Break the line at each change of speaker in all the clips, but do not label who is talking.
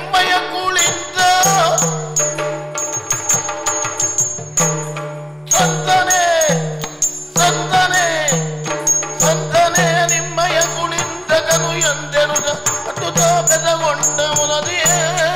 ನಿಮ್ಮಯ ಕುಳಿತ ಸಂತನೆ ಸಂತನೆ ಸಂತನೆ ನಿಮ್ಮಯ ಕುಳಿತಗನು ಎಂದೆನುದ ಅಟುತ ಬೆದಗೊಂಡ ಮುನದಿಯೇ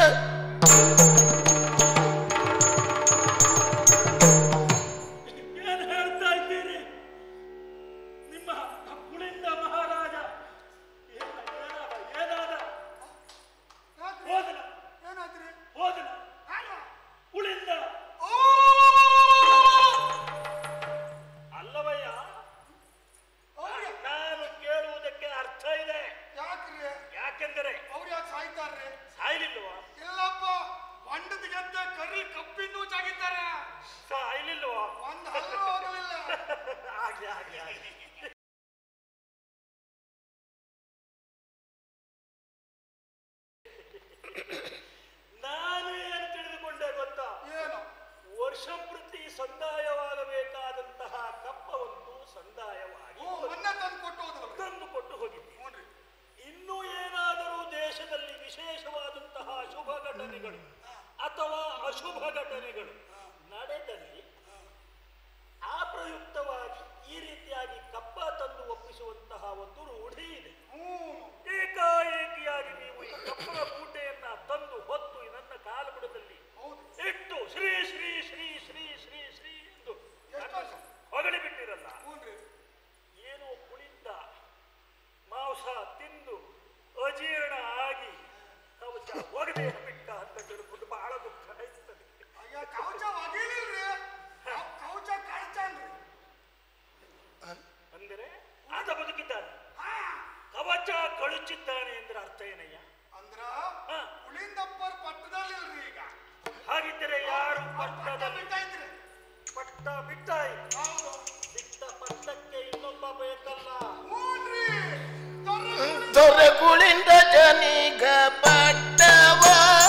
ಅಥವಾ ಅಶುಭ ಘಟನೆಗಳು ನಡೆದಲ್ಲಿ ಆ ಪ್ರಯುಕ್ತವಾಗಿ ಈ ರೀತಿಯಾಗಿ ಕಪ್ಪ ತಂದು ಒಪ್ಪಿಸುವಂತಹ ಒಂದು ರೂಢಿ ಇದೆ. ಏಕಾಏಕಿಯಾಗಿ ನೀವು ಈ ಕಪ್ಪನ ಮೂಟೆಯನ್ನ ತಂದು ಹೊತ್ತು ನನ್ನ ಕಾಲುಬುಡದಲ್ಲಿ ಇಟ್ಟು ಶ್ರೀ ಶ್ರೀ ಶ್ರೀ ಶ್ರೀ ಶ್ರೀ ಶ್ರೀ ಎಂದು ಹೊಗಳಿ ಬಿಟ್ಟಿರಲ್ಲ. ಏನು ಕುಳಿತ ಮಾಂಸ ತಿಂದು ಅಜೀರ್ಣ ಆಗಿ ಕವಚ ಒಗದೆ ಬಿಟ್ಟ ಅಂತ ತಿಳ್ಕೊಂಡು ಬಹಳ ದುಃಖ ಆಯ್ತದೆ. ಅಂದರೆ ಆತ ಬದುಕಿದ್ದಾನೆ, ಕವಚ ಕಳುಚಿದ್ದಾನೆ ಅಂದ್ರೆ ಅರ್ಥ ಏನಯ್ಯ? ಹಾಗಿದ್ದರೆ ಯಾರು ಪಟ್ಟದಲ್ಲಿ ಪಟ್ಟ ಬಿಟ್ಟಾಯ್ತು, ಬಿಟ್ಟ ಪಟ್ಟಕ್ಕೆ ಇನ್ನೊಬ್ಬ ಬೇಕಲ್ಲ.
ದೊರೆಗುಳಿಂದ ಜನಿಗ ಪಟ್ಟವ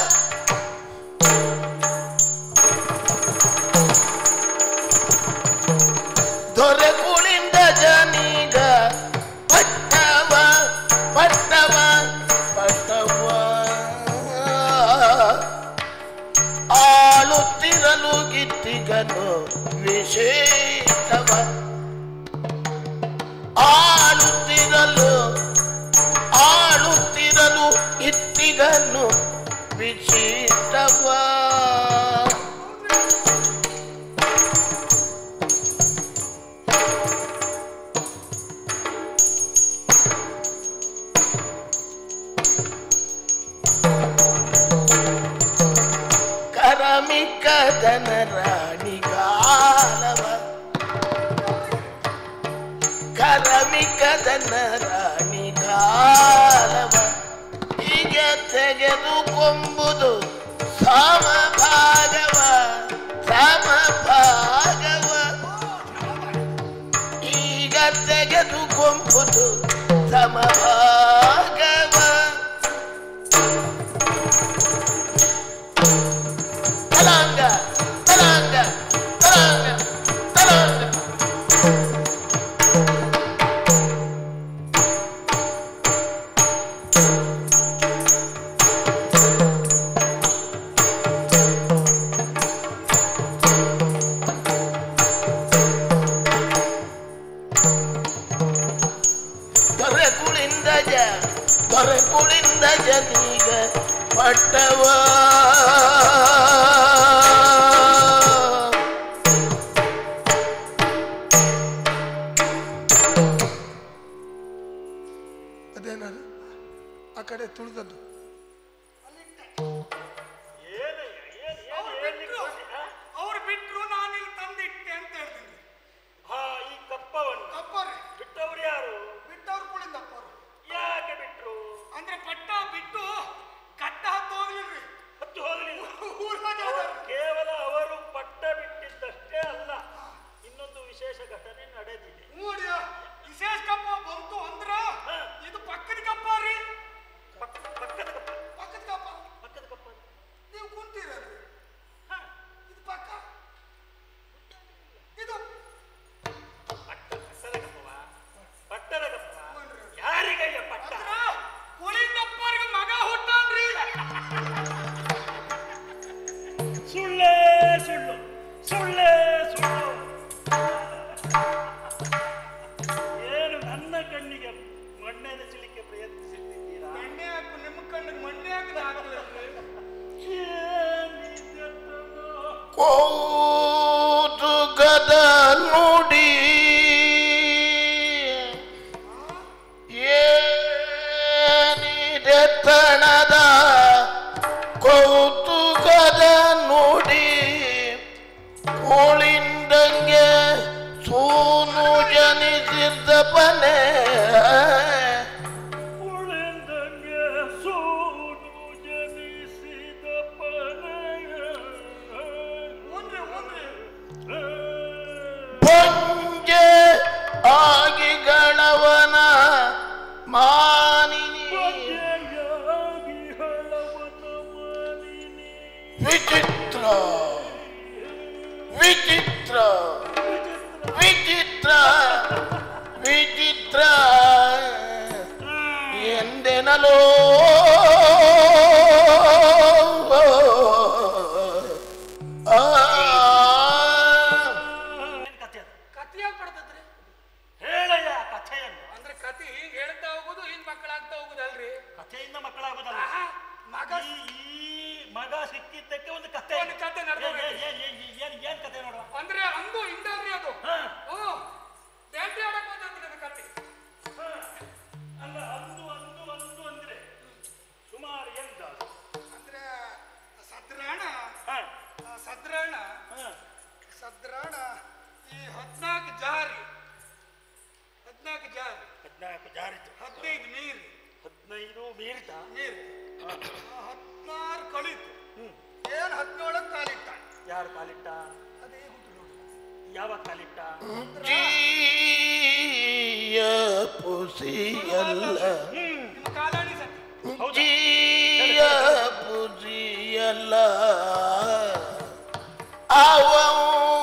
ದೊರೆಗುಳಿಂದ ಜನಿಗ ಪಟ್ಟವ ಪಟ್ಟವ ಪಟ್ಟವ ಆಳುತ್ತಿರಲು ಗಿತ್ತಿಗನು ವಿಶೇಷವ ಆಳುತ್ತಿರಲು ಇತ್ತಿಗನು ವಿಚಿಷ್ಟವ ಕರಮಿಕದನ ರಾಣಿಗಾಲವ ಕರಮಿಕದನ ರಾಣಿಗಾಲವ ಈಗ ತೆಗೆದುಕೊಂಬುದು ಸಮಭಾಗವ ಸಮಭಾಗವ ಈಗ ತೆಗೆದುಕೊಂಬುದು ಸಮಭಾಗವ ತಲಾಂಗ ತಲಾಂಗ ತಲಾಂಗ ತಲಾಂಗ ದೊರೆಕುಳಿಂದ ಜನೀಗ ಪಟ್ಟವ ಅದೇನದು ಆ ಕಡೆ ತುಳಿದದ್ದು
ಅವ್ರು ಬಿಟ್ರು ನಾನು ಇಲ್ಲಿ ತಂದಿಟ್ಟೆ ಅಂತ ಹೇಳ್ತೀನಿ.
ಈ ಕಪ್ಪವನ್ನು
ಕಪ್ಪರಿ
ಬಿಟ್ಟವ್ರು ಯಾರು?
ಬಿಟ್ಟವ್ರು ಕುಳಿಂದಪ್ಪರು.
ಯಾಕೆ ಬಿಟ್ರು
ಅಂದ್ರೆ ಪಟ್ಟ ಬಿಟ್ಟು ಕಟ್ಟ ಹತ್ತು ಹೋಗ್ಲಿಲ್ರಿ.
ಹತ್ತು ಹೋಗ್ಲಿಲ್ಲ.
ಊರಾಗ
ಕೇವಲ ಅವರು ಪಟ್ಟ ಬಿಟ್ಟಿದ್ದಷ್ಟೇ ಅಲ್ಲ, ಇನ್ನೊಂದು ವಿಶೇಷ ಘಟನೆ ನಡೆದಿದೆ.
ನೋಡಿ ವಿಶೇಷ ಕಪ್ಪ ಬಂತು ಅಂದ್ರ ಇದು ಪಕ್ಕದ ಕಪ್ಪ ರೀ.
ಪಕ್ಕದ
ಸೂನು ಜನಿಸಿದ್ದಪ್ಪನೇ
ಉಳಿದಂಗೆ ಸೋನು ಜನಿಸಿದ ಪನೆಯ
ಪಂಜೆ ಆಗಿ ಗಣವನ ಮಾನಿನಿ
ಪಂಜೆಯಾಗಿ ಹಳವನ ಮಾನಿನಿ
ವಿಚಿತ್ರ ವಿಚಿತ್ರ ವಿಚಿತ್ರ ವಿಚಿತ್ರ ಎಂದೆನಲೋ
ಕಥೆಯಾಗಿ ಪಡ್ತದ್ರಿ
ಹೇಳಯ್ಯ ಕಥೆಯನ್ನು.
ಅಂದ್ರೆ ಕಥೆ ಹಿಂಗ್ ಹೇಳ್ತಾ ಹೋಗುದು ಹಿಂಗ್ ಮಕ್ಕಳಾಗ್ತಾ ಹೋಗುದಲ್ರಿ
ಕಥೆಯಿಂದ ಮಕ್ಕಳಾಗೋದಲ್ಲ.
ಆಹಾ, ಮಗ
ಈ ಮಗ ಸಿಕ್ಕಿದ್ದಕ್ಕೆ ಒಂದು ಕಥೆ.
ಒಂದು ಕಥೆ ನಡೆದೋಗಿದೆ.
ಏನ್ ಕಥೆ ನೋಡುವ.
ಅಂದ್ರೆ ಅಂದು ಹಿಂದಲ್ರಿ ಅದು
ಹಾ.
ಬೇಟೆ ಆಡಕ್ ಬಂದ್ರಿ ಅದು ಕಥೆ
ಅಲ್ಲ ಅಂದು ಅಂದು ಅಂದು ಅಂದ್ರೆ ಸುಮಾರು ಎಂದ
ಅಂದ್ರೆ ಸದ್ರಾಣ
ಹಾ,
ಸದ್ರಾಣ
ಹಾ.
ಸದ್ರಾಣ ಈ 14 ಜಾರಿ 14 ಜಾರಿ
14 ಜಾರಿತು,
15 ಮೀರಿ
15 ಮೀರಿತ.
ಮೀರಿ 16 ಕಳೀತು ಏನ್ 17 ಕಾಲಿಟ್ಟ
ಯಾರು ಕಾಲಿಟ್ಟ?
ಅದೇ ಹುಟ್ಟು ನೋಡಿ
ಯಾವಾಗ ಕಾಲಿಟ್ಟ?
ಜೀಯ ಪುಸಿಯಲ್ಲ
ನಿಮ್ಮ ಕಾಲಾಡಿ ಸತ್ಯ
ಜೀಯ ಪುಸಿಯಲ್ಲ ಅವನು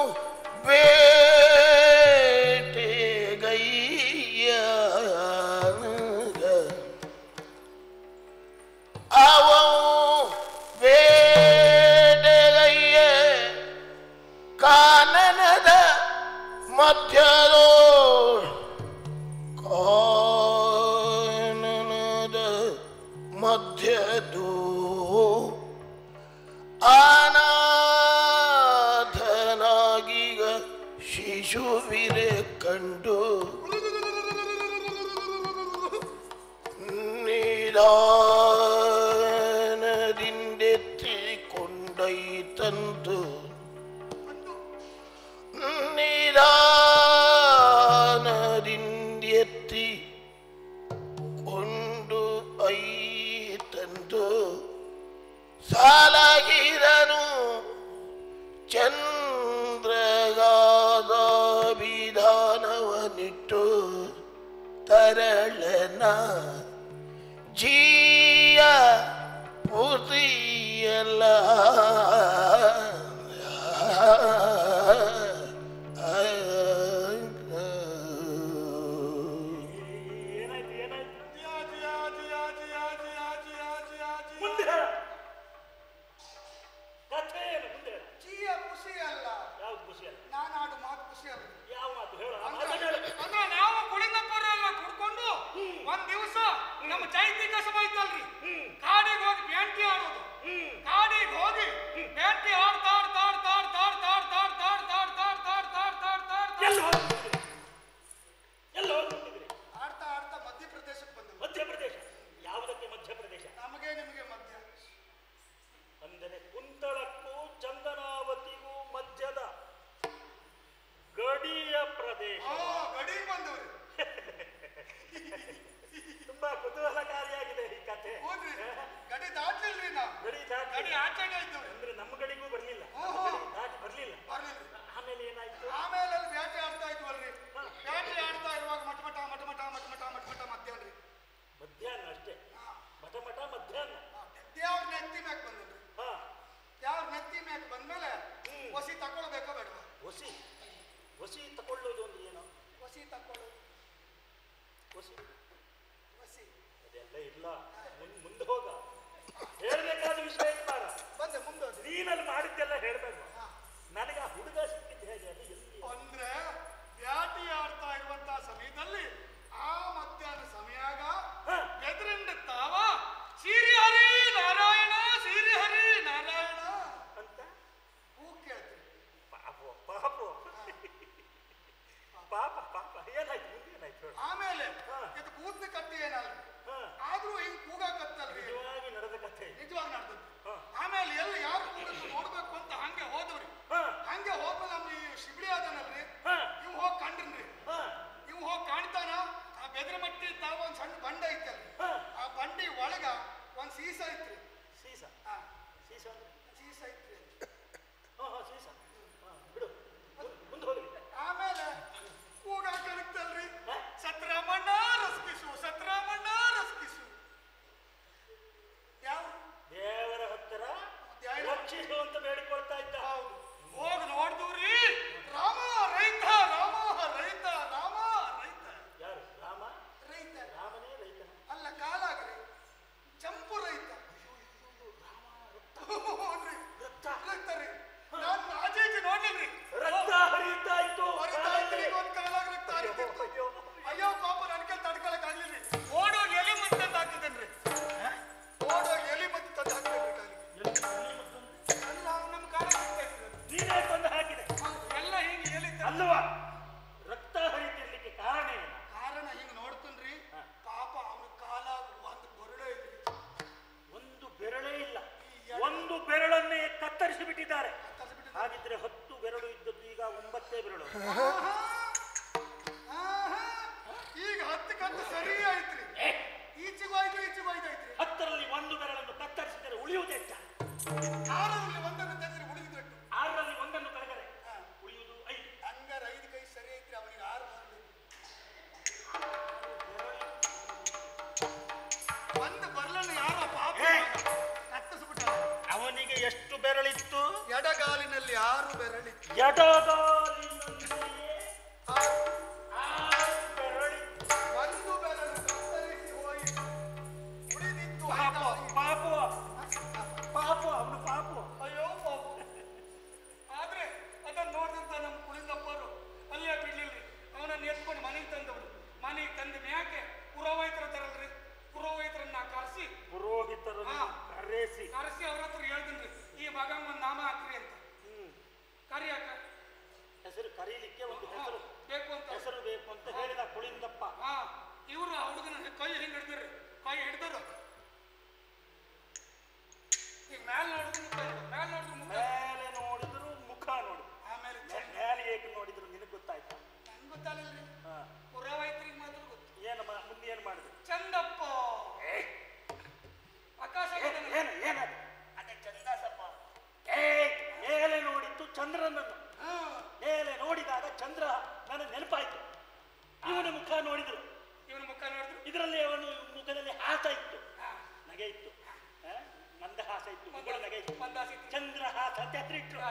ಬೇಟೆಗೈಯ ಅವನು ಬೇಟೆಗೈಯ ಕಾನನದ ಮಧ್ಯದೋ ಕಾನನದ ಮಧ್ಯದೋ ಅನಾಥನಾಗೀಗ ಶಿಶುವಿರೆ ಕಂಡು ನಿಧಾನದಿಂದೆತ್ತಿ ಕೊಂಡೈತಂದು ನಿಧಾನದಿಂದೆತ್ತಿ ಕೊಂಡು ಐತಂದು ಸಾಲಾಗಿರನು ಚಂದ್ರಗಾದ ವಿಧಾನವನಿಟ್ಟು ತರಳನ ಜೀಯ ಪೂರ್ತಿಯಲ್ಲ
ಏನಾಯ್ತು ಏನಾಯ್ತು?
ಮುಂದೆ
ಮುಂದೆ ಹೇಳ. ಕಥೆ ಏನು ಮುಂದೆ ಹೇಳ.
ಜೀಯ ಖುಷಿ ಅಲ್ಲ
ಯಾವ್ದು ಖುಷಿ ಅಲ್ಲ?
ನಾನು ಆಡು ಮಾತು ಖುಷಿ ಅಲ್ಲ
ಯಾವ ಮಾತು ಹೇಳ.
ಅಂದ್ರೆ ನಾವು ಕುಳಿನಪ್ಪರೆಲ್ಲ ಕುಡ್ಕೊಂಡು ಒಂದ್ ದಿವಸ ನಮ್ಮ ಚೈತಿಕ ಸಭೆ ಇತ್ತಲ್ರಿ ಕಾಡಿಗೆ ಹೋಗಿ ಬ್ಯಾಂಟಿ ಆಡೋದು ಕಾಡಿಗೆ ಹೋಗಿ ಬ್ಯಾಂಟಿ ಆಡ್ತಾ ಆಡ್ತಾ ಆಡ್ತಾ ಆಡ್ತಾ ಆಡ್ತಾ ಆಡ್ತಾ ಆಡ್ತಾ ಆಡ್ತಾ ಆಡ್ತಾ ಆಡ್ತಾ ಆಡ್ತಾ ಆಡ್ತಾ ಆಡ್ತಾ
ಎಲ್ಲಿ ಹೋಗ್ತಿದ್ರಿ? ಎಲ್ಲಿ ಹೋಗ್ತಿದ್ರಿ?
ಆಡ್ತಾ ಆಡ್ತಾ ಮಧ್ಯಪ್ರದೇಶಕ್ಕೆ ಬಂದವು
ಮಧ್ಯಪ್ರದೇಶ. ಯಾವುದಕ್ಕೆ ಮಧ್ಯಪ್ರದೇಶ?
ನಮಗೆ ನಿಮಗೆ ಮಧ್ಯ
ಅಂದರೆ ಕುಂತಳಕ್ಕೂ ಚಂದನಾವತಿಗೂ ಮಧ್ಯದ ಗಡಿಯ ಪ್ರದೇಶ.
ಗಡಿ ಬಂದವ್ರಿ
ತುಂಬಾ ಕುತೂಹಲಕಾರಿಯಾಗಿದೆ ಈ ಕಥೆ.
ಹೋದ್ರಿ ಗಡಿ ದಾಟ್ಲಿಲ್ರಿ ನಾವು
ಗಡಿ ದಾಟಿ
ಗಡಿ ಆಚೆಗೆ ಇದ್ದವ್ರಿ
ಅಂದ್ರೆ ನಮ್ಮ ಗಡಿಗೂ ಬರ್ಲಿಲ್ಲ,
ಓಹೋ.
ಗಡಿ ದಾಟಿ ಬರ್ಲಿಲ್ಲ.
ಬರ್ಲಿಲ್ಲ
ಆಮೇಲೆ ಏನಾಯ್ತು?
ಆಮೇಲೆ ಅಲ್ಲಿ ಬೇಟೆ ಆಡ್ತಾ ಇದ್ವಲ್ರಿ ಬೇಟೆ ಆಡ್ತಾ ಇರುವಾಗ ಮಟಮಟ ಮಟಮಟ ಮಟಮಟ ಮಟಮಟ ಮಧ್ಯಾಹ್ನ
ಮಧ್ಯಾಹ್ನ ಅಷ್ಟೇ. ಮಠ ಮಠ ಮಧ್ಯಾಹ್ನ.
ದೇವ್ರ ನೆತ್ತಿ ಮ್ಯಾಕ್ ಬಂದ್ರಿ
ಹಾ,
ದೇವ್ರ ನೆತ್ತಿ ಮ್ಯಾಕ್ ಬಂದ್ಮೇಲೆ ಒಸಿ ತಕೊಳ್ಬೇಕೋ ಬೇಡವಾ
ಹೊಸಿ ಹೊಸಿ ತಕೊಳ್ಳೋದು ಒಂದು ಏನು?
ಒಸಿ ತಕೊಳ್ಳೋದು
ಹೊಸಿ
ಒಸಿ
ಅದೆಲ್ಲ ಇಲ್ಲ. ಮುಂದೆ ಹೋಗ. ಹೇಳ್ಬೇಕಾದ ವಿಷಯ ಇರ್ತಾರ.
ಬಂದೆ ಮುಂದೋದ್ರಿ
ನೀನಲ್ಲಿ ಮಾಡಿದ್ದೆಲ್ಲ ಹೇಳ್ಬೇಕು. ನನಗೆ ಆ ಹುಡುಗ ಸಿಕ್ಕಿದ್ದು ಹೇಗೆ? ಅದು ಎಲ್ಲಿ?
ಅಂದ್ರೆ ಬ್ಯಾಟಿ ಆಡ್ತಾ ಇರುವಂತಹ ಸಮಯದಲ್ಲಿ ಆ ಮಧ್ಯಾಹ್ನ ಸಮಯಾಗ ಎದುರಿಂದ ತಾವ ಶ್ರೀ ಹರಿ ನಾರಾಯಣ ಶ್ರೀ ಹರಿ ನಾರಾಯಣ
ಅಂತ
ಹೂ ಕೇಳ್ತೀವಿ
ಪಾಪ ಪಾಪ ಪಾಪ ಪಾಪ ಏನಾಯ್ತು? ಮುಂದೆ ಏನಾಯ್ತು?
ಆಮೇಲೆ ಇದು ಕೂತ್ನ ಕಟ್ಟಿ ಏನಲ್ಲ ಆದ್ರೂ ಹಿಂಗ್ ಕೂಗಾಕತ್ತಲ್ರಿ.
ನಿಜವಾಗಿ ನಡೆದ ಕಥೆ.
ನಿಜವಾಗಿ ನಡೆದದ್ದು. ಆಮೇಲೆ ಎಲ್ಲ ಯಾರು ಕೂಗದ್ದು ನೋಡ್ಬೇಕು ಅಂತ ಹಂಗೆ ಹೋದವ್ರಿ. ಹಂಗೆ ಹೋದ್ಮೇಲೆ ನಮ್ಮ ಈ ಶಿಬಿಡಿ ಅದನಲ್ರಿ, ಇವ್ ಹೋಗಿ ಕಂಡ್ರಿ. ಇವ್ ಹೋಗಿ ಕಾಣ್ತಾನ, ಆ ಬೆದರಮಟ್ಟಿ ತಾವ ಒಂದ್ ಸಣ್ಣ ಬಂಡೆ ಐತಲ್ರಿ, ಆ ಬಂಡಿ ಒಳಗ ಒಂದ್ ಸೀಸ ಐತ್ರಿ.
ಸೀಸ ಸೀಸ
ಸೀಸ ಐತ್ರಿ.
ಸೀಸ ಬಿಡು, ಮುಂದೆ ಹೋಗ್ಲಿ.
ಆಮೇಲೆ ಕೂಗಾಕತ್ತಲ್ರಿ, ಸತ್ರಾಮಣ್ಣ ರಸ್ಕಿಸು, ಸತ್ರಾಮಣ್ಣ ರಸ್ಕಿಸು. ಯಾವ
ದೇವರ ಹತ್ತಿರ ರಕ್ಷಿಸು ಅಂತ ಬೇಡಿಕೊಳ್ತಾ ಇದ್ದ.
ಹೌದು. ಹೋಗಿ ನೋಡಿದ್ರಿ, ರಾಮ ರೈತ, ರಾಮ ರೈತ, ರಾಮ ರೈತ.
ಯಾರು ರಾಮ?
ರೈತ.
ರಾಮನೇ ರೈತನ?
ಅಲ್ಲ, ಕಾಲಾಗ್ರಿ ಚಂಪು ರೈತ. ರಕ್ತ ರೀ. ನಾನು ಆಚೆ ನೋಡ್ಲಿಲ್ರಿ,
ರಕ್ತ ಹರಿತಾ ಇತ್ತು.
ಒಂದ್ ಕಾಲಾಗ ರಕ್ತ ಹರಿತಿತ್ತು. ಅಯ್ಯೋ ಪಾಪ ನನ್ ಕೈ ತಡ್ಕೊಳಕ್ ಆಗ್ಲಿಲ್ರಿ. ಓಡೋಗಿ ಎಲಿ ಮತ್ತೆ ತಂದು ಹಾಕಿದ್ದೇನ್ರಿ. ಓಡೋಗಿ ಎಲಿ ಮತ್ತೆ ತಂದು ಹಾಕಿದ್ದೇನ್ರಿ ಕಾಲಿಗೆ. ಅಲ್ಲ, ನಮ್ ಕಾಲ
ನೀನೇ ತಂದು ಹಾಕಿದೆ
ಎಲ್ಲ ಹಿಂಗೆ ಎಲಿ
ಅಲ್ವಾ? ರಕ್ತ ಹರಿತಿರ್ಲಿಕ್ಕೆ ಕಾರಣ ಏನು?
ಕಾರಣ ಹಿಂಗ್ ನೋಡ್ತನ್ರಿ, ಪಾಪ ಅವನ ಕಾಲಾಗ ಒಂದು ಬರಡೇ ಇಲ್ರಿ.
ಒಂದು ಬೆರಳೇ ಇಲ್ಲ. ಒಂದು ಬೆರಳನ್ನೇ ಕತ್ತರಿಸಿ ಬಿಟ್ಟಿದ್ದಾರೆ. ಹಾಗಿದ್ರೆ 10 ಬೆರಳು ಇದ್ದದ್ದು ಈಗ 9 ಬೆರಳು.
ಈಗ 10 ಕಂತು ಸರಿ ಆಯ್ತ್ರಿ. ಈಚೆಗೋಯ್ತು ಐತ್ರಿ.
10ರಲ್ಲಿ 1 ಬೆರಳನ್ನು ಕತ್ತರಿಸಿದರೆ ಉಳಿಯುವುದೆಷ್ಟ?
6ರಲ್ಲಿ 1 ತೆಗೆದ್ರೆ ಉಳಿದಿದ್ದು
6ರಲ್ಲಿ 1 ಕಳೆದರೆ ಉಳಿಯುವುದು 5.
ಹಂಗಾರ 5 ಕೈ ಸರಿ ಐತ್ರಿ. ಅವನಿಗೆ 6 ಒಂದು ಬರ್ಲನ್ನು ಯಾರೋ ಪಾಪ ಕತ್ತರಿಸ್ಬಿಟ್ಟ.
ಅವನಿಗೆ ಎಷ್ಟು ಬೆರಳಿತ್ತು?
ಎಡಗಾಲಿನಲ್ಲಿ 6 ಬೆರಳಿತ್ತು.
ಎಡಗಾಲಿನಲ್ಲಿಯೇ 6 ಬೆರಳಿತ್ತು.
ಒಂದು ಬೆರಳು ಕತ್ತರಿಸಿ ಹೋಯಿತು, ಉಳಿದಿತ್ತು
ಪಾಪು ಅವನು ಪಾಪು.
ಅಯ್ಯೋ ಪಾಪ. ಆದ್ರೆ ಅದನ್ನ ನೋಡಿದಂತ ನಮ್ಮ ಕುಳಿತಪ್ಪರು ಅಲ್ಲೇ ಬಿಡ್ಲಿಲ್ರಿ. ಅವನನ್ನ ಎತ್ಕೊಂಡು ಮನೆಗೆ ತಂದವರು. ಮನೆಗೆ ತಂದ ಮ್ಯಾಕೆ ಪುರೋಹಿತರ ತರಲ್ರಿ, ಪುರೋಹಿತರನ್ನ ಕರೆಸಿ ಕರೆಸಿ ಅವ್ರ ಹತ್ರ ಹೇಳ್ತೀನಿ, ಈ ಮಗ ಒಂದ್ ನಾಮ ಹಾಕ್ರಿ ಅಂತ. ಕರಿಯಾಕ
ಹೆಸರು ಕರೀಲಿಕ್ಕೆ ಒಂದು ಹೆಸರು
ಬೇಕು ಅಂತ,
ಹೆಸರು ಬೇಕು ಅಂತ ಹೇಳಿದ ಕುಳಿಂದಪ್ಪ.
ಇವ್ರು ಆ ಹುಡುಗನ ಕೈ ಹಿಂಗ್ ಹಿಡ್ದಿರಿ, ಕೈ ಹಿಡ್ದರು. ಈಗ ಮೇಲೆ ನೋಡಿದ್ರು ಮುಖ ನೋಡಿ. ಆಮೇಲೆ
ಮೇಲೆ ಹೇಗೆ ನೋಡಿದ್ರು ನಿನಗೆ ಗೊತ್ತಾಯ್ತಾ?
ನನ್ಗೆ ಗೊತ್ತಾಗಲ್ರಿ. ಪುರೋಹಿತರಿಗೆ ಮಾತ್ರ ಗೊತ್ತು.
ಏನಮ್ಮ ಮುಂದೆ ಏನ್ ಮಾಡಿದ್ರು?
ಚಂದಪ್ಪ ಆಕಾಶ
ಏನದು? ಅದೇ ಚಂದಾಸಪ್ಪ. ಮೇಲೆ ನೋಡಿದ್ದು ಚಂದ್ರನನ್ನು. ಮೇಲೆ ನೋಡಿದಾಗ ಚಂದ್ರ ನನ್ನ ನೆನಪಾಯ್ತು. ಇವನ ಮುಖ ನೋಡಿದ್ರು. ಇದರಲ್ಲಿ ಅವನು ಮುಖದಲ್ಲಿ ಹಾಸ ಇತ್ತು, ನಗೆ ಇತ್ತು, ಮಂದಹಾಸ ಇತ್ತು, ಮುಗುಳ ನಗೆ ಇತ್ತು. ಚಂದ್ರಹಾಸ ಅಂತ ಹೆಸರು ಇಟ್ರು.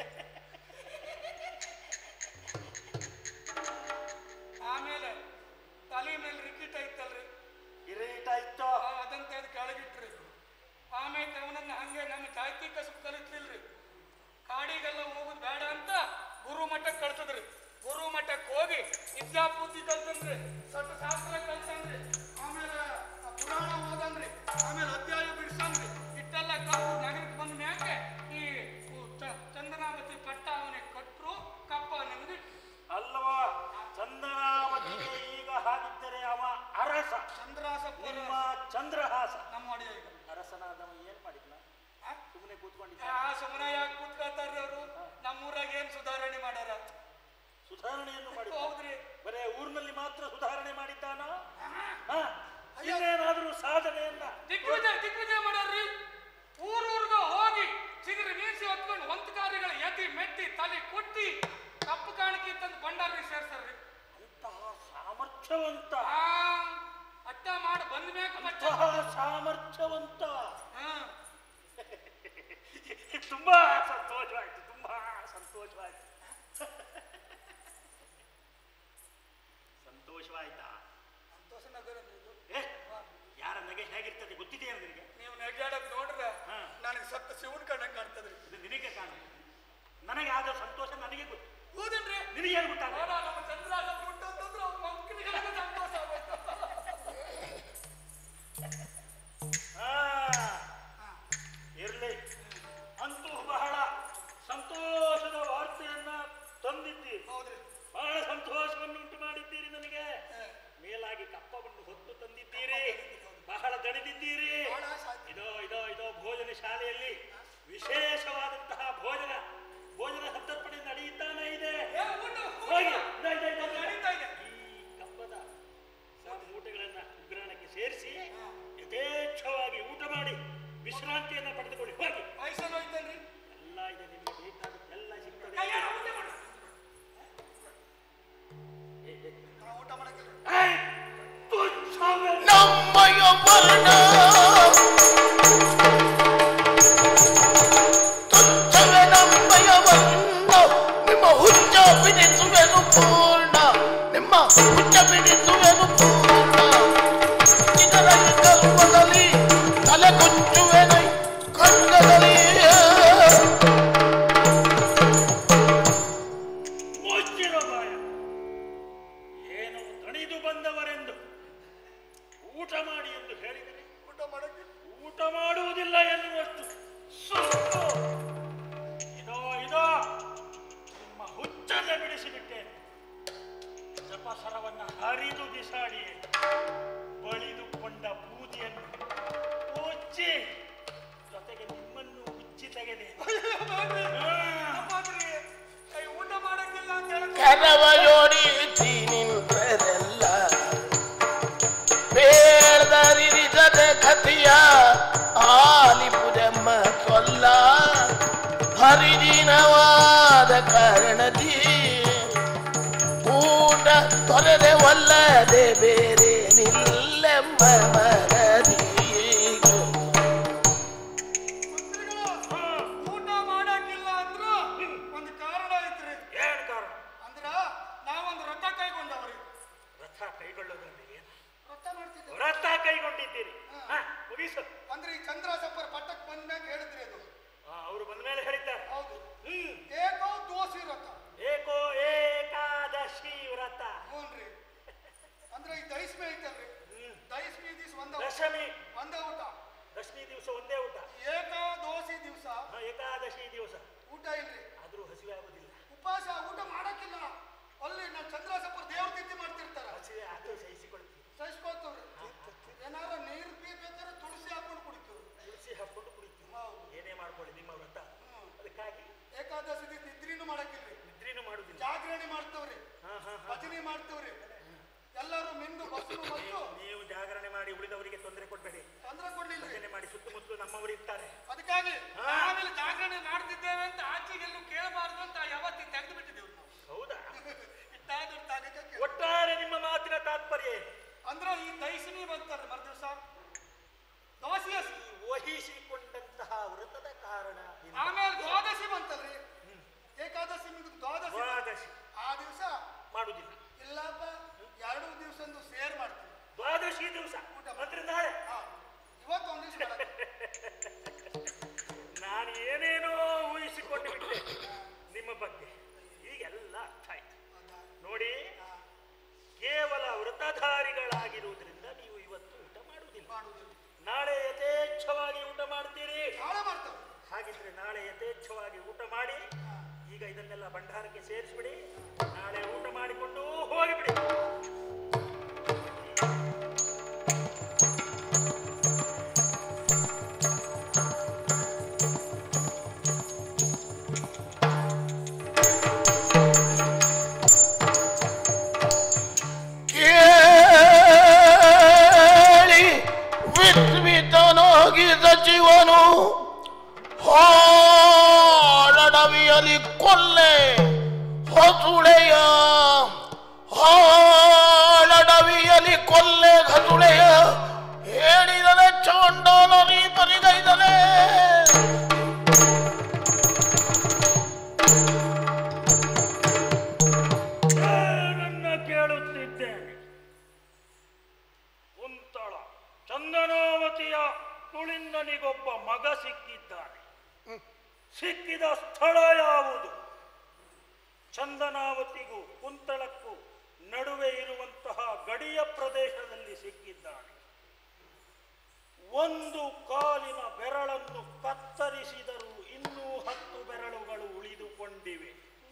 ಆಮೇಲೆ ತಲೆ ಮೇಲೆ ರಿಕೀಟ ಇತ್ತಲ್ರಿ,
ಕಿರೀಟ ಇತ್ತು,
ಅದಂತ ಕೆಳಗಿಟ್ರಿ. ಆಮೇಲೆ ಅವನನ್ನ ಹಂಗೆ ನಮ್ಮ ಜಾತಿ ಕಸಬು ಕಲಿಸ್ಲಿಲ್ರಿ. ಕಾಡಿಗೆಲ್ಲ ಹೋಗುದು ಬೇಡ ಅಂತ ಗುರು ಮಠಕ್ಕೆ ಕಳ್ಸದ್ರಿ. ಗುರು ಮಠಕ್ಕೆ ಹೋಗಿ ವಿದ್ಯಾಪೂರ್ತಿ ಕಲ್ತನ್ರಿ, ಸ್ವಲ್ಪ ಶಾಸ್ತ್ರ ಕಲ್ತನ್ರಿ, ಆಮೇಲೆ ಪುರಾಣ ಓದನ್ರಿ, ಆಮೇಲೆ ಅಧ್ಯಾಯ ಬಿಡಿಸನ್ರಿ. ಇಟ್ಟೆಲ್ಲ ಕಲ್ತು ನಗರಕ್ಕೆ ಬಂದ ಮ್ಯಾಕೆ ಈ ಚಂದನಾವತಿ ಪಟ್ಟ ಅವನಿಗೆ ಕಟ್ಟರು, ಕಪ್ಪ ನಮ್ಗೆ
ಅಲ್ವಾ? ಚಂದನಾವತಿಗೆ ಈಗ ಹಾಗಿದ್ದರೆ ಅವ ಅರಸ. ನಿಮ್ಮ ಚಂದ್ರಹಾಸ
ನಮ್ಮ ಅಡಿಯ ಈಗ
ಅರಸನಾದವ ಏನ್ ಮಾಡಿದ್ನ? ಸುಮ್ಮನೆ ಕೂತ್ಕೊಂಡಿದ್ದ.
ಸುಮ್ಮನೆ ಯಾಕೆ ಕೂತ್ಕೊತಾರ್ರಿ ಅವರು? ನಮ್ಮೂರಾಗ ಏನ್ ಸುಧಾರಣೆ ಮಾಡ್ಯಾರ?
ಸುಧಾರಣೆಯನ್ನು ಮಾಡಿ.
ಹೌದ್ರಿ,
ಬರೇ ಊರಿನಲ್ಲಿ ಮಾತ್ರ ಸುಧಾರಣೆ ಮಾಡಿದ್ದಾನ? ಇನ್ನೇನಾದ್ರೂ ಸಾಧನೆಯನ್ನ
ದಿಗ್ವಿಜಯ ಮಾಡ್ಯಾರ್ರಿ. ಊರೂರ್ಗ ಹೋಗಿ ಚಿಗುರಿ ಮೀಸಿ ಹೊತ್ಕೊಂಡು ವಂತಕಾರಿಗಳ ಎದಿ ಮೆಟ್ಟಿ ತಲೆ ಕೊಟ್ಟಿ ಕಪ್ಪು ಕಾಣಿಕೆ ತಂದು ಬಂಡಾರಿ ಸೇರ್ಸಾರ್ರಿ.
ಅಂತಹ ಸಾಮರ್ಥ್ಯವಂತ,
ಅಟ್ಟ ಮಾಡಿ ಬಂದ ಮ್ಯಾಕ
ಸಾಮರ್ಥ್ಯವಂತ. ತುಂಬಾ ಸಂತೋಷವಾಯ್ತು, ಸಂತೋಷವಾಯ್ತಾ?
ಸಂತೋಷ ನಗರ
ಯಾರ ನಗೆ ಹೇಗಿರ್ತದೆ ಗೊತ್ತಿದೆಯಾ ನಿನಗೆ?
ನೀವು ನಗಾಡಕ್ ನೋಡ್ರೆ ನನಗೆ ಸತ್ತ ಶಿವನ್ ಕಣ್ಣಂಗ್ ಕಾಣ್ತದ್ರಿ.
ಇದು ನಿನಗೆ ಕಾಣ, ನನಗೆ ಆದ ಸಂತೋಷ ನನಗೆ ಗೊತ್ತು.
ಹೌದನ್ರಿ?
ನಿನಗೇನು ಗೊತ್ತಾಗ?
ನಮ್ಮ ಚಂದ್ರಾಗ ಬಿಟ್ಟಂತಂದ್ರೆ ಅವ್ರ ಮಕ್ಕಳಿಗೆ ಸಂತೋಷ ಆಗುತ್ತೆ.
ಇರ್ಲಿ, ಅಂತೂ ಬಹಳ ಸಂತೋಷದ ವಾರ್ತೆಯನ್ನ ತಂದಿದ್ದೀರಿ.
ಹೌದ್ರಿ,
ಬಹಳ ಸಂತೋಷವನ್ನು ಉಂಟು ಮಾಡಿದ್ದೀರಿ. ನನಗೆ ಮೇಲಾಗಿ ಕಪ್ಪವನ್ನು ಹೊತ್ತು ತಂದಿದ್ದೀರಿ.
ನಮ್ಮಯ ವರ್ಣ ತುಚ್ಛವೇ ನಮ್ಮಯ ವರ್ಣ ನಿಮ್ಮ ಹುಚ್ಚ ಬಿಡಿಸುವೆನು ಪೂರ್ಣ ನಿಮ್ಮ ಹುಚ್ಚ ಬಿಡಿಸುವೆನು ಪೂರ್ಣ ಇದರಲ್ಲಿ ಗರ್ವದಲ್ಲಿ ತಲೆ ಕೊಚ್ಚುವೆನು ಕಣ್ಣದಲ್ಲಿ
ಊಟ ಮಾಡಿ ಎಂದು ಹೇಳಿದರೆ ಊಟ ಮಾಡುವುದಿಲ್ಲ ಎನ್ನುವಷ್ಟು ಇದೋ ಇದೋ ನಿಮ್ಮ ಹುಚ್ಚನ್ನು ಬಿಡಿಸಿಬಿಟ್ಟೇನೆ. ಜಪಸರವನ್ನು ಹರಿದು ಬಿಸಾಡಿ ಬಳಿದುಕೊಂಡ ಬೂದಿಯನ್ನು ಮುಚ್ಚಿ ಜೊತೆಗೆ ನಿಮ್ಮನ್ನು ಮುಚ್ಚಿ ತೆಗೆದೆ.
ಊಟ ಮಾಡಕ್ಕಿಲ್ಲ ಅಂತ ಹೇಳಿ
ಕರವ ಜೋಡಿಸಿ ನಿಂತರೆಲ್ಲ ಬೇಡದರಿರಿಸದ ಕಥೆಯ ಆಲಿಪುರಮ್ಮ ಕೊಲ್ಲ ಹರಿದಿನವಾದ ಕಾರಣದಿ ಊಟ ತೊರೆದೆ ಒಲ್ಲದೆ ಬೇರೆ ನಿಲ್ಲೆಂಬ ಮರದಿ
ಊಟ ಮಾಡಕ್ಕಿಲ್ಲ ಅಂದ್ರ ಒಂದು ಕಾರಣ ಐತ್ರಿ.
ಏನು ಕಾರಣ?
ಅಂದ್ರ ನಾವೊಂದು ರಥ ಕೈಗೊಂಡವ್ರಿ.
ರಥ ಕೈಗೊಳ್ಳೋದ್ರಲ್ಲಿ ಏನು?
ರಥ ಮಾಡ್ತಿದ್ದೆ.
ವ್ರತ ಕೈಗೊಂಡಿದ್ದೀರಿ. ಮುಗಿಸು.
ಅಂದ್ರೆ ಈ ಚಂದ್ರ ಸಪ್ಪರ್ ಪಟ್ಟಕ್ ಬಂದ್ಮ್ಯಾಗ ಹೇಳಿದ್ರಿ ಅದು.
ಅವರು ಬಂದ ಮೇಲೆ ಹೇಳಿದ್ದಾರೆ.
ಹೌದು. ಏಕೋ ದೋಷಿ ರಥ.
ಏಕೋ ಏಕಾದಶಿ ವ್ರತ.
ಹ್ಞೂನ್ರಿ. ಅಂದ್ರೆ ಈ ದೈಸ್ಮಿ ಐತಲ್ರಿ, ದೈಸ್ಮಿ ದಿವ್ಸ
ದಶಮಿ
ಒಂದೇ ಊಟ,
ದಶಮಿ ದಿವಸ ಒಂದೇ ಊಟ,
ಏಕಾದಶಿ ದಿವಸ
ಏಕಾದಶಿ ದಿವಸ
ಊಟ ಇಲ್ರಿ.
ಆದ್ರೂ ಹಸಿವೆ ಆಗುದಿಲ್ಲ.
ಉಪವಾಸ ಊಟ ಮಾಡಕ್ಕಿಲ್ಲ. ಅಲ್ಲಿ ನಾವು ಚಂದ್ರ ಸಪ್ಪರ್ ದೇವ್ರ ತಿಥಿ ಮಾಡ್ತಿರ್ತಾರ.
ಹಸಿವೆ ಆದ್ರೂ ಸಹಿಸಿಕೊಳ್ತೀವಿ.
ಸಹಿಸ್ಕೋತವ್ರಿ. ಏನಾರ ನೀರು ಬೇಕಾದ್ರೆ ತುಳಸಿ ಹಾಕೊಂಡು ಕುಡಿತೀವಿ.
ತುಳಸಿ ಹಾಕೊಂಡು ಕುಡಿತೀವಿ. ಏನೇ ಮಾಡ್ಕೊಳ್ಳಿ ನಿಮ್ಮ ವ್ರತ. ಅದಕ್ಕಾಗಿ
ಏಕಾದಶಿ ದಿವಸ ನಿದ್ರಿನೂ ಮಾಡಕ್ಕಿಲ್ರಿ.
ನಿದ್ರೇನು ಮಾಡುದಿಲ್ಲ.
ಜಾಗರಣೆ ಮಾಡ್ತವ್ರಿ, ಭಜನೆ ಮಾಡ್ತವ್ರಿ. ಎಲ್ಲರೂ ಮಿಂದು ಬಸ್ಸು ಮತ್ತು
ನೀವು ಜಾಗರಣೆ ಮಾಡಿ ಉಳಿದವರಿಗೆ ತೊಂದರೆ ಕೊಡ್ಬೇಡಿ.
ತೊಂದರೆ ಕೊಡ್ಲಿಲ್ಲ.
ಭಜನೆ ಮಾಡಿ ಸುತ್ತಮುತ್ತಲು ನಮ್ಮವರು ಇರ್ತಾರೆ.
ಅದಕ್ಕಾಗಿ ನಾವೆಲ್ಲ ಜಾಗರಣೆ ಮಾಡ್ತಿದ್ದೇವೆ ಅಂತ ಆಚೆಗೆಲ್ಲೂ ಕೇಳಬಾರ್ದು ಅಂತ ಯಾವತ್ತಿ ತೆಗೆದು ಬಿಟ್ಟಿದ್ದೇವೆ ನಾವು.
ಹೌದಾ?
ಇಟ್ಟಾಗ
ಒಟ್ಟಾರೆ ನಿಮ್ಮ ಮಾತಿನ ತಾತ್ಪರ್ಯ
ಅಂದ್ರೆ ಈ ದೈಸಿನಿ ಬಂತಾರೆ ಮರು ದಿವಸ ದೋಷಿಯ
ವಹಿಸಿಕೊಂಡಂತಹ ವ್ರತದ ಕಾರಣ.
ಆಮೇಲೆ ದ್ವಾದಶಿ ಬಂತಲ್ರಿ, ಏಕಾದಶಿ ದ್ವಾದಶಿ. ಆ ದಿವಸ
ಮಾಡುದಿಲ್ಲ.
ಇಲ್ಲಪ್ಪ, 2 ದಿವಸ ಸೇರ್ ಮಾಡ್ತೀವಿ.
ದ್ವಾದಶಿ ದಿವಸ ಊಟ ಮಾತ್ರ ನಾಳೆ.
ಇವತ್ತು ಒಂದು ದಿವಸ
ನಾನು ಏನೇನೋ ಊಹಿಸಿಕೊಂಡು ಬಿಟ್ಟೆ ನಿಮ್ಮ ಬಗ್ಗೆ. ಈಗೆಲ್ಲ ಅರ್ಥ ಆಯ್ತು ನೋಡಿ. ಕೇವಲ ವ್ರತಧಾರಿಗಳಾಗಿರುವುದರಿಂದ ನೀವು ಇವತ್ತು ಊಟ ಮಾಡುವುದಿಲ್ಲ. ನಾಳೆ ಯಥೇಚ್ಛವಾಗಿ ಊಟ ಮಾಡ್ತೀರಿ. ಹಾಗಿದ್ರೆ ನಾಳೆ ಯಥೇಚ್ಛವಾಗಿ ಊಟ ಮಾಡಿ ಈಗ ಇದನ್ನೆಲ್ಲ ಭಂಡಾರಕ್ಕೆ ಸೇರಿಸ್ಬಿಡಿ. ನಾಳೆ ಊಟ ಮಾಡಿಕೊಂಡು ಹೋಗಿಬಿಡಿ.
ಜೀವನು ಹಾಳಡವಿಯಲಿ ಕೊಲ್ಲೆ ಹೊಸುಳೆಯ ಹಾಳಡವಿಯಲಿ ಕೊಲ್ಲೆ ಹಸುಳೆಯ ಹೇಳಿದರೆ ಚೋಂಡೋಲ ರೀಪರಿಗೈದನೆ.
ನನ್ನ ಕೇಳುತ್ತಿದ್ದೇನೆ. ಕುಂತಳ ಚಂದನಾವತಿಯ ಕುಳಿಂದನಿಗೊಬ್ಬ ಮಗ ಸಿಕ್ಕಿದ್ದಾನೆ. ಸಿಕ್ಕಿದ ಸ್ಥಳ ಯಾವುದು? ಚಂದನಾವತಿಗೂ ಕುಂತಳಕ್ಕೂ ನಡುವೆ ಇರುವಂತಹ ಗಡಿಯ ಪ್ರದೇಶದಲ್ಲಿ ಸಿಕ್ಕಿದ್ದಾನೆ. ಒಂದು ಕಾಲಿನ ಬೆರಳನ್ನು ಕತ್ತರಿಸಿದರೂ ಇನ್ನೂ 10 ಬೆರಳುಗಳು ಉಳಿದುಕೊಂಡಿವೆ.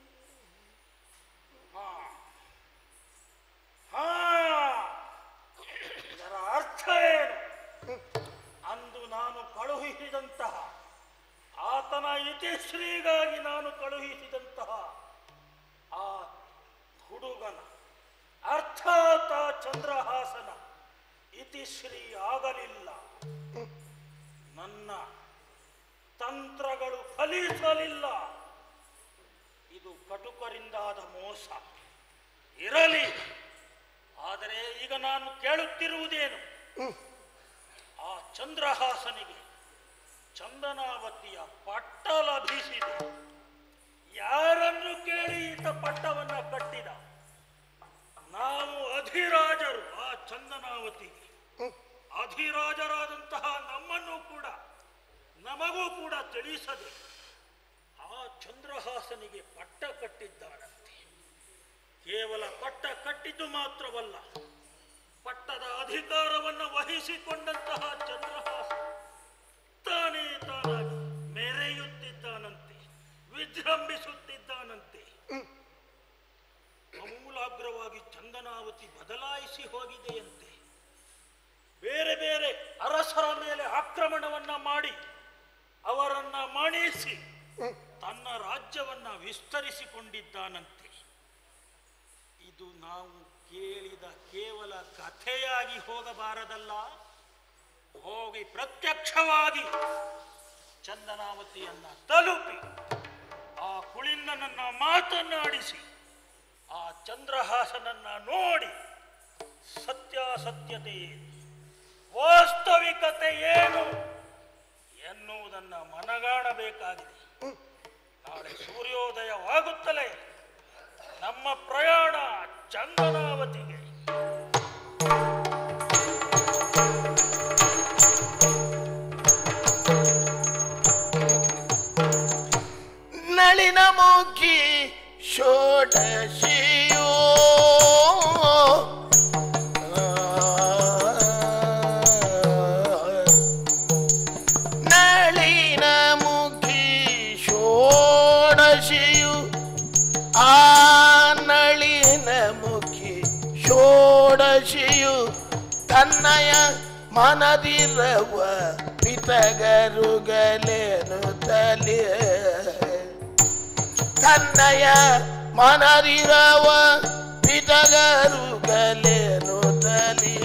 ಇದರ ಅರ್ಥ ಏನು? ಅಂದು ನಾನು ಕಳುಹಿಸಿದಂತಹ ಆತನ ಇತಿಶ್ರೀಗಾಗಿ ನಾನು ಕಳುಹಿಸಿದಂತಹ ಆ ಹುಡುಗನ ಅರ್ಥಾತ್ ಆ ಚಂದ್ರಹಾಸನ ಇತಿಶ್ರೀ ಆಗಲಿಲ್ಲ. ನನ್ನ ತಂತ್ರಗಳು ಫಲಿಸಲಿಲ್ಲ. ಇದು ಕಟುಕರಿಂದಾದ ಮೋಸ. ಇರಲಿ, ಆದರೆ ಈಗ ನಾನು ಕೇಳುತ್ತಿರುವುದೇನು, ಆ ಚಂದ್ರಹಾಸನಿಗೆ ಚಂದನಾವತಿಯ ಪಟ್ಟ ಲಭಿಸಿದೆ. ಯಾರನ್ನು ಕೇಳಿ ಈತ ಪಟ್ಟವನ್ನ ಕಟ್ಟಿದ? ನಾವು ಅಧಿರಾಜರು ಆ ಚಂದನಾವತಿಗೆ. ಅಧಿರಾಜರಾದಂತಹ ನಮಗೂ ಕೂಡ ತಿಳಿಸದೆ ಆ ಚಂದ್ರಹಾಸನಿಗೆ ಪಟ್ಟ ಕಟ್ಟಿದ್ದಾನಂತೆ. ಕೇವಲ ಪಟ್ಟ ಕಟ್ಟಿದ್ದು ಮಾತ್ರವಲ್ಲ, ಪಟ್ಟದ ಅಧಿಕಾರವನ್ನು ವಹಿಸಿಕೊಂಡಂತಹ ಚಂದ್ರಹಾಸ ತಾನೇ ತಾನಾಗಿ ಮೆರೆಯುತ್ತಿದ್ದಾನಂತೆ, ವಿಜೃಂಭಿಸುತ್ತಿದ್ದಾನಂತೆ. ಅಮೂಲಾಗ್ರವಾಗಿ ಚಂದನಾವತಿ ಬದಲಾಯಿಸಿ ಹೋಗಿದೆಯಂತೆ. ಬೇರೆ ಬೇರೆ ಅರಸರ ಮೇಲೆ ಆಕ್ರಮಣವನ್ನ ಮಾಡಿ ಅವರನ್ನ ಮಣಿಸಿ ತನ್ನ ರಾಜ್ಯವನ್ನ ವಿಸ್ತರಿಸಿಕೊಂಡಿದ್ದಾನಂತೆ. ಇದು ನಾವು ಕೇಳಿದ ಕೇವಲ ಕಥೆಯಾಗಿ ಹೋಗಬಾರದಲ್ಲ, ಹೋಗಿ ಪ್ರತ್ಯಕ್ಷವಾಗಿ ಚಂದನಾವತಿಯನ್ನ ತಲುಪಿ ಆ ಕುಳಿಂದನನ್ನ ಮಾತನಾಡಿಸಿ ಆ ಚಂದ್ರಹಾಸನನ್ನ ನೋಡಿ ಸತ್ಯಾಸತ್ಯತೆ ಏನು, ವಾಸ್ತವಿಕತೆ ಏನು ಎನ್ನುವುದನ್ನ ಮನಗಾಣಬೇಕಾಗಿದೆ. ನಾಳೆ ಸೂರ್ಯೋದಯವಾಗುತ್ತಲೇ ನಮ್ಮ ಪ್ರಯಾಣ ಚಂದನಾವತಿಗೆ.
ನಳಿನ ಮುಖಿ ಷೋಡಶಿಯೋ ನಳಿನ ಮುಖಿ ಷೋಡಶಿಯು ಆ ನಳಿನ ಮುಖಿ ಷೋಡಶಿಯು ತನ್ನಯ ಮನದಿರವ ಪಿತಗರುಗಲೇನು ತಲೆ ತನ್ನಯ ಮನದಿರವ ಪಿತಗರುಗಲೇನು ತಲಿ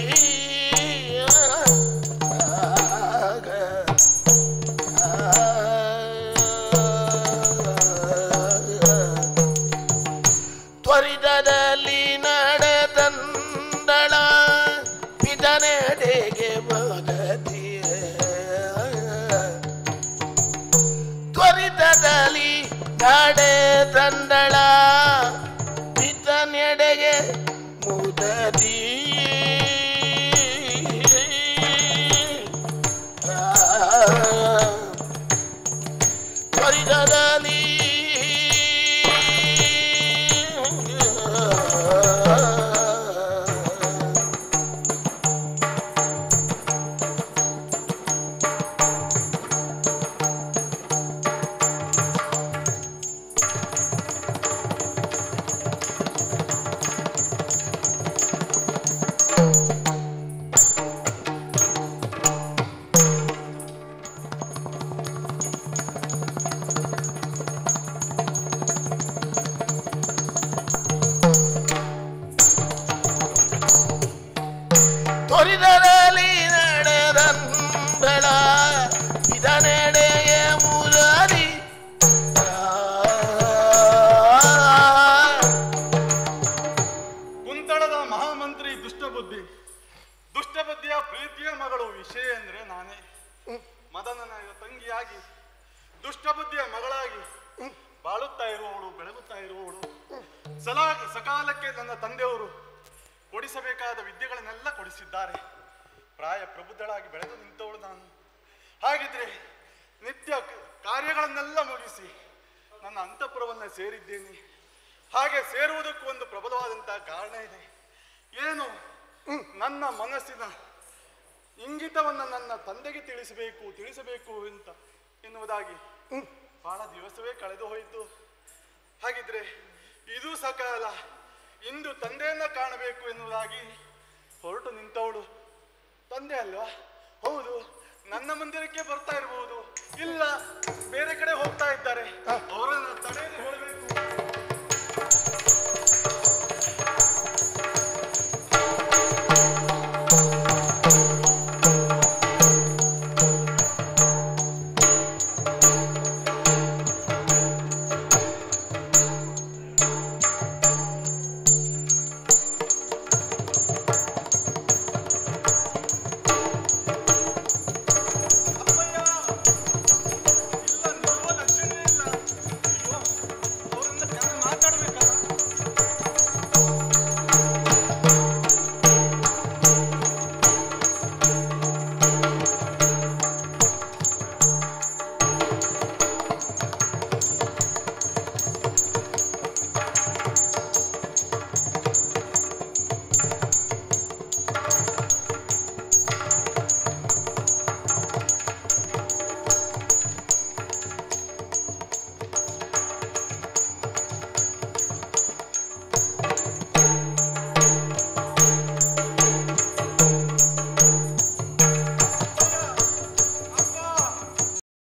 ತ್ವರಿತದಲ್ಲಿ ನಡೆದಂದಳ ಪಿತನೆಡೆಗೆ ಬದತಿಯ ತ್ವರಿತದಲ್ಲಿ ನಡೆದಂದಳ ಪಿತನೆಡೆಗೆ ಮುದದಿ ತ್ವರಿತದಲ್ಲಿ ತ್ವರಿತದಲ್ಲಿ ನಡೆದಂದಳ ಇದನೆಡೆಗೆ ಮುರಾರಿ
ಕುಂತಳದ ಮಹಾಮಂತ್ರಿ ದುಷ್ಟಬುದ್ಧಿಯ ಪ್ರೀತಿಯ ಮಗಳು ವಿಷಯ ಅಂದ್ರೆ ನಾನೇ. ಮದನನ ತಂಗಿಯಾಗಿ ದುಷ್ಟಬುದ್ಧಿಯ ಮಗಳಾಗಿ ಬಾಳುತ್ತಾ ಇರುವವಳು, ಬೆಳಗುತ್ತಾ ಇರುವವಳು. ಸಕಾಲಕ್ಕೆ ನನ್ನ ತಂದೆಯವರು ಕೊಡಿಸಬೇಕಾದ ವಿದ್ಯೆಗಳನ್ನೆಲ್ಲ ಕೊಡಿಸಿದ್ದಾರೆ. ಪ್ರಾಯ ಪ್ರಬುದ್ಧಳಾಗಿ ಬೆಳೆದು ನಿಂತವಳು ನಾನು. ಹಾಗಿದ್ರೆ ನಿತ್ಯ ಕಾರ್ಯಗಳನ್ನೆಲ್ಲ ಮುಗಿಸಿ ನನ್ನ ಅಂತಃಪುರವನ್ನು ಸೇರಿದ್ದೇನೆ. ಹಾಗೆ ಸೇರುವುದಕ್ಕೂ ಒಂದು ಪ್ರಬಲವಾದಂತಹ ಕಾರಣ ಇದೆ. ಏನು, ನನ್ನ ಮನಸ್ಸಿನ ಇಂಗಿತವನ್ನು ನನ್ನ ತಂದೆಗೆ ತಿಳಿಸಬೇಕು ಅಂತ ಎನ್ನುವುದಾಗಿ ಬಹಳ ದಿವಸವೇ ಕಳೆದು ಹೋಯಿತು. ಹಾಗಿದ್ರೆ ಇದು ಸಕಾಲ, ಇಂದು ತಂದೆಯನ್ನ ಕಾಣಬೇಕು ಎನ್ನುವುದಾಗಿ ಹೊರಟು ನಿಂತವಳು. ತಂದೆ ಅಲ್ವಾ? ಹೌದು. ನನ್ನ ಮಂದಿರಕ್ಕೆ ಬರ್ತಾ ಇರಬಹುದು, ಇಲ್ಲ ಬೇರೆ ಕಡೆ ಹೋಗ್ತಾ ಇದ್ದಾರೆ. ಅವರನ್ನ ತಡೆಯಲು ಹೇಳಬೇಕು.